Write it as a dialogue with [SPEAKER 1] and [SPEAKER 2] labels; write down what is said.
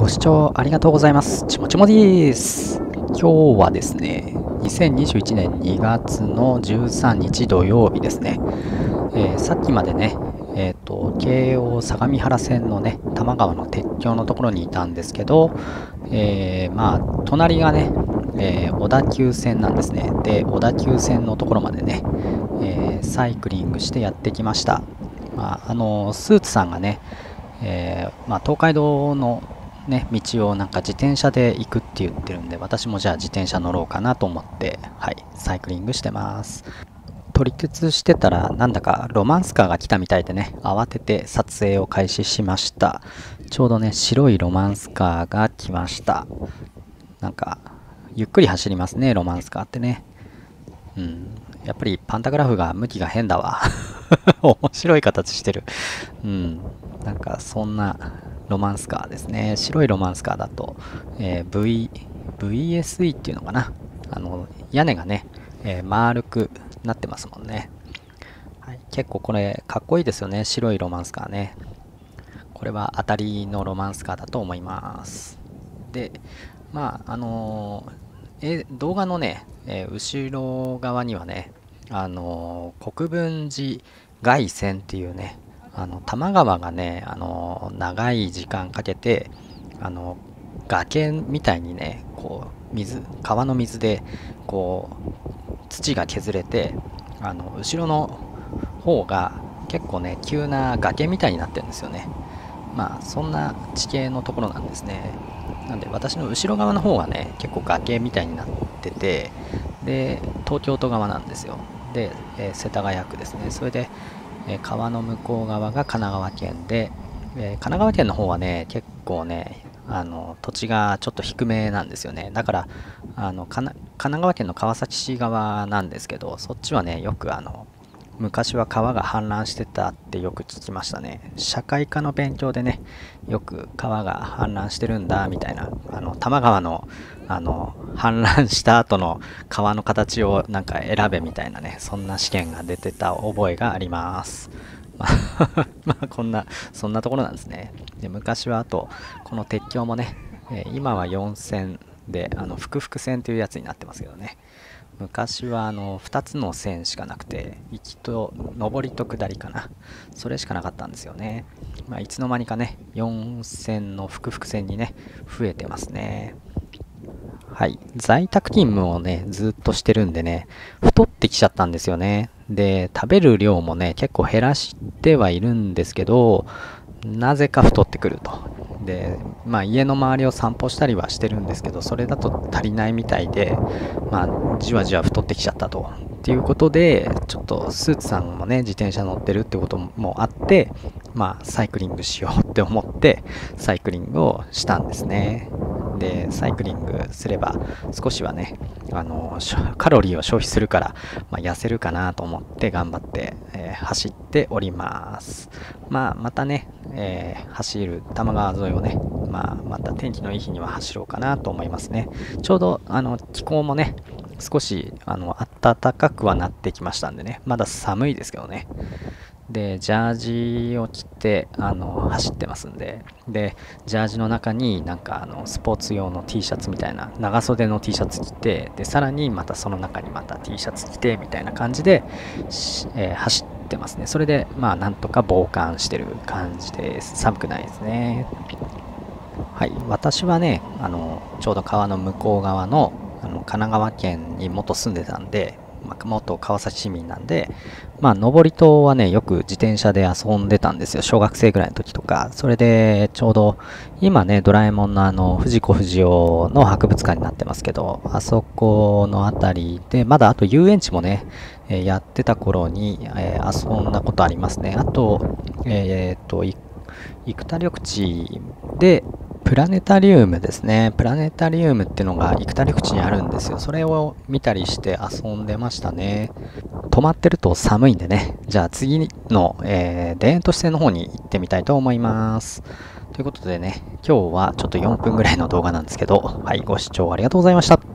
[SPEAKER 1] ご視聴ありがとうございます。ちもちもです。今日はですね、2021年2月の13日土曜日ですね。さっきまでね、京王相模原線のね、多摩川の鉄橋のところにいたんですけど、隣がね、小田急線なんですね。で、小田急線のところまでね、サイクリングしてやってきました。スーツさんがね、東海道のね、道をなんか自転車で行くって言ってるんで、私もじゃあ自転車乗ろうかなと思って、はい、サイクリングしてます。撮り鉄してたら、なんだかロマンスカーが来たみたいでね、慌てて撮影を開始しました。ちょうどね、白いロマンスカーが来ました。なんか、ゆっくり走りますね、ロマンスカーってね。やっぱりパンタグラフが向きが変だわ。面白い形してる。なんかそんなロマンスカーですね。白いロマンスカーだと、VSE っていうのかな。屋根がね、丸くなってますもんね。はい、結構これかっこいいですよね。白いロマンスカーね。これは当たりのロマンスカーだと思います。で、動画のね、後ろ側にはね、国分寺外線っていうね、多摩川がね、長い時間かけて、崖みたいにね、こう、川の水で、こう、土が削れて、後ろの方が結構ね、急な崖みたいになってるんですよね。そんな地形のところなんですね。なんで、私の後ろ側の方はね、結構崖みたいになってて、で、東京都側なんですよ。で、世田谷区ですね。それで、川の向こう側が神奈川県で、神奈川県の方はね、結構ね、土地がちょっと低めなんですよね。だから、神奈川県の川崎市側なんですけど、そっちはね、よく昔は川が氾濫してたってよく聞きましたね。社会科の勉強でね、よく川が氾濫してるんだみたいな、多摩川の氾濫した後の川の形をなんか選べみたいなね、そんな試験が出てた覚えがあります。そんなところなんですね。で、昔はあと、この鉄橋もね、今は4線で、複々線というやつになってますけどね。昔は2つの線しかなくて、上りと下りかな。それしかなかったんですよね。いつの間にかね、4線の複々線にね、増えてますね。はい。在宅勤務をね、ずっとしてるんでね、太ってきちゃったんですよね。で、食べる量もね、結構減らしてはいるんですけど、なぜか太ってくると。で、家の周りを散歩したりはしてるんですけど、それだと足りないみたいで、じわじわ太ってきちゃったと。っていうことで、ちょっとスーツさんもね、自転車乗ってるってこともあって、サイクリングしようって思って、サイクリングをしたんですね。で、サイクリングすれば少しはね、カロリーを消費するから、痩せるかなと思って頑張って、走っております。またね、走る多摩川沿いをね、また天気のいい日には走ろうかなと思いますね。ちょうど気候もね、少し暖かくはなってきましたんでね、まだ寒いですけどね。で、ジャージを着て走ってますんで、で、ジャージの中になんかスポーツ用の T シャツみたいな長袖の T シャツ着て、でさらにまたその中にまた T シャツ着てみたいな感じで、走ってますね。それでなんとか防寒してる感じです。寒くないですね。はい、私はね、ちょうど川の向こう側の神奈川県に元住んでたんで、元川崎市民なんで、登戸はね、よく自転車で遊んでたんですよ。小学生ぐらいの時とか。それで、ちょうど、今ね、ドラえもんの藤子不二雄の博物館になってますけど、あそこのあたりで、まだあと遊園地もね、やってた頃に、遊んだことありますね。あと、生田緑地で、プラネタリウムですね。プラネタリウムっていうのが生田緑地にあるんですよ。それを見たりして遊んでましたね。止まってると寒いんでね。じゃあ次の、田園都市線の方に行ってみたいと思います。ということでね、今日はちょっと4分ぐらいの動画なんですけど、はい、ご視聴ありがとうございました。